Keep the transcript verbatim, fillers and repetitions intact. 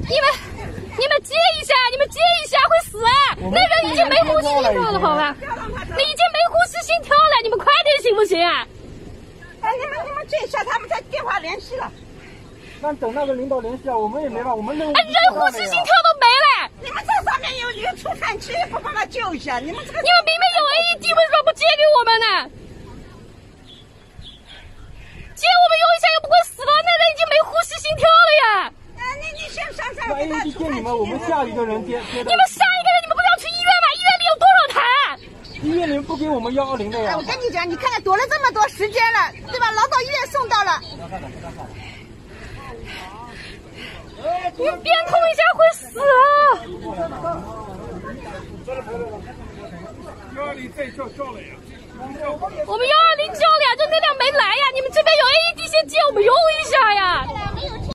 你们你们接一下，你们接一下会死啊！那人已经没呼吸心跳了，好吧？你已经没呼吸心跳了，你们快点行不行啊？ 哎，你们你们接一下，他们在电话联系了。 那等那个领导联系啊，我们也没法，我们任务。 哎，人呼吸心跳都没了。 你们这上面有有除颤器，不帮他救一下？你们这个。 你们明明有 A E D， 为什么不借给我们呢？借我们用一下又不会死了，那人已经没呼吸心跳了呀！ 哎，你你先上上那 A E D 借你们，我们下一个人接接。 你们下一个人，你们不是要去医院吗？医院里有多少台？ 医院里面不给我们幺二零的呀！ 哎，我跟你讲，你看看躲了这么多时间了，对吧？劳到医院送到了。 你们变通一下会死啊！ 幺二零再叫叫了呀！ 我们幺二零叫了呀，就那辆没来呀！你们这边有 A E D 先借我们用一下呀！